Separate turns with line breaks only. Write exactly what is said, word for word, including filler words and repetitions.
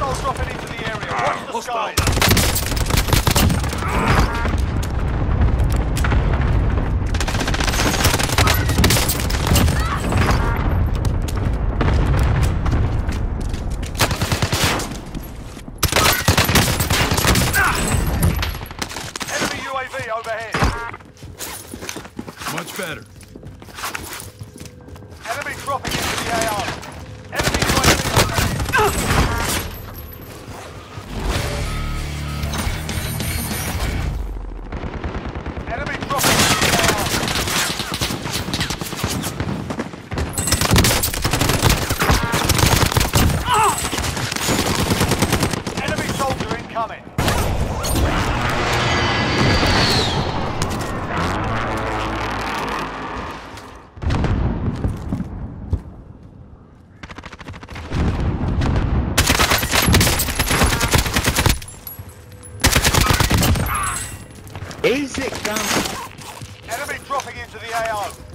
Hostiles dropping into the area. Watch the
Hostile.
skies. Enemy U A V overhead.
Much better.
Enemy dropping into the A O. Enemy U A V overhead. Enemy dropping into the A O. Enemy soldier incoming.
Easy, come.
Enemy dropping into the A O.